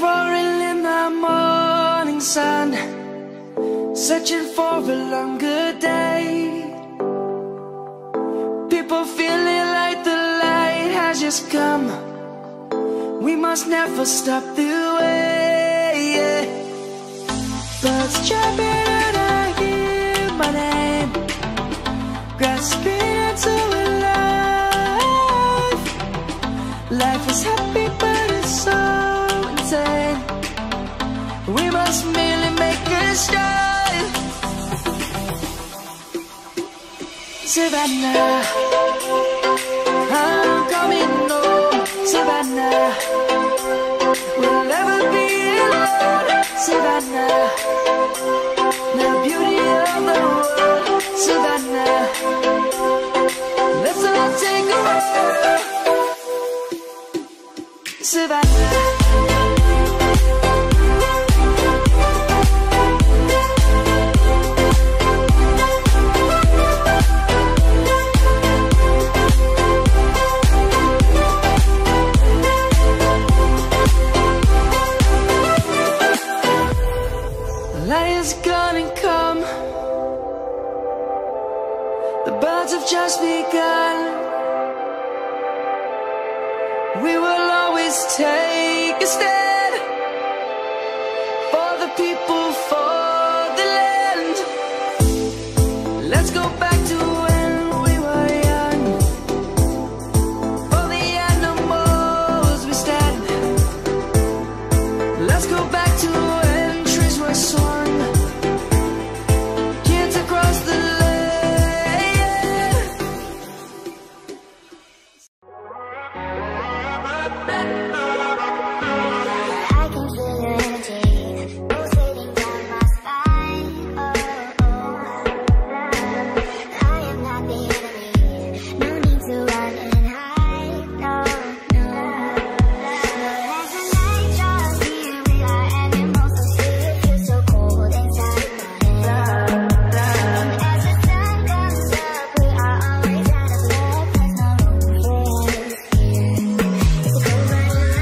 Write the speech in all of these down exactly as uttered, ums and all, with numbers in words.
roaring in the morning sun, searching for a longer day. People feeling like the light has just come. We must never stop the way, yeah. Birds chirping and I hear my name, grasping into a life. Life is happy but it's so insane. We must merely make a start. Savannah, I'm coming home. Savannah, we'll never be alone. Savannah, the beauty of the world. Savannah, let's all take a walk. Savannah. Light is gonna come. The birds have just begun. We will always take a stand for the people, for the land. Let's go back to when we were young. For the animals we stand. Let's go back to when trees were swung. Kids across the land. I can feel your energy pulsating down my spine. Oh, oh. I am not the enemy. No need to run and hide. No, no. As the night draws near, we are animals so still. It feels so cold inside my head. And as the sun comes up, we are always out of love. There's no room for us here. It's a cold running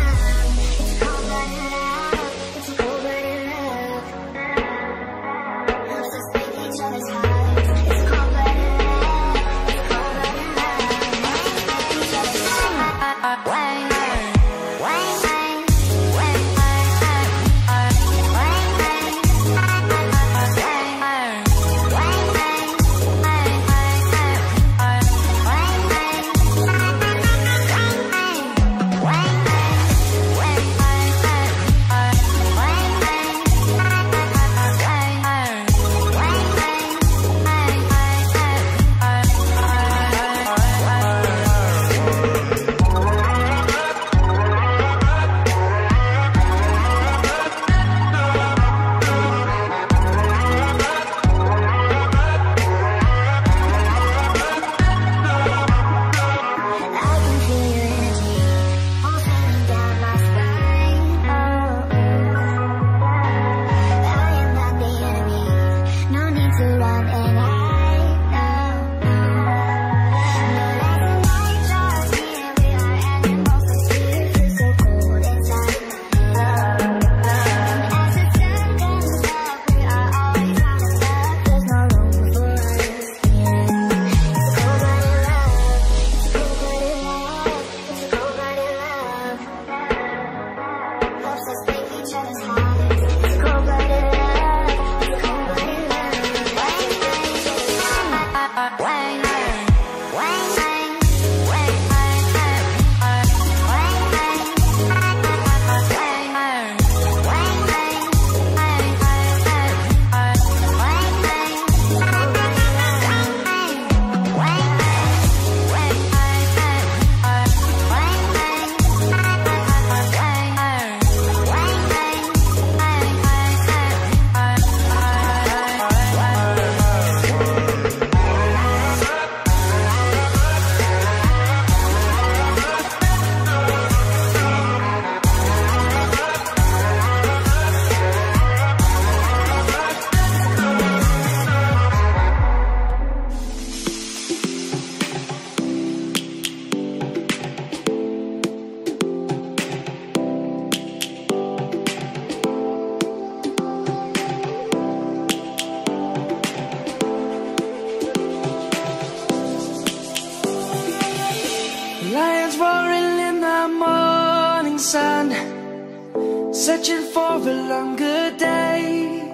roaring in the morning sun, searching for a longer day.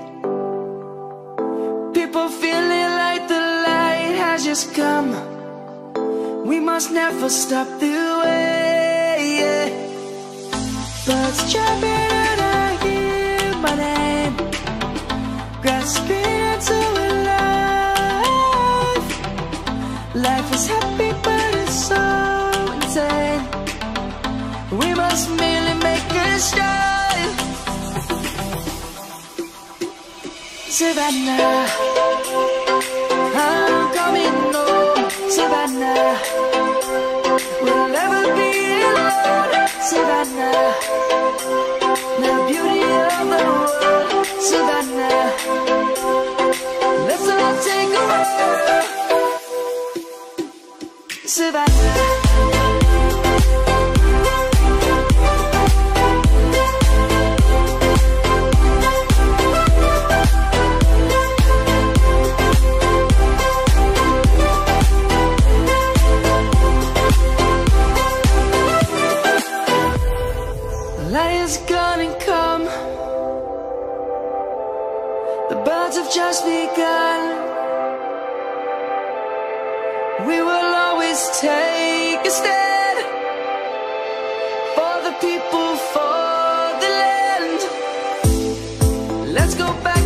People feeling like the light has just come. We must never stop the way, yeah. Birds chirping and I hear my name, grasping into a life. Life is happy but it's so insane. We must merely make a start. Savannah, I'm coming home. Savannah, we'll never be alone. Savannah, the beauty of the world. Savannah, let's all take a walk. Savannah. Light is gonna come. The birds have just begun. We will always take a stand for the people, for the land. Let's go back.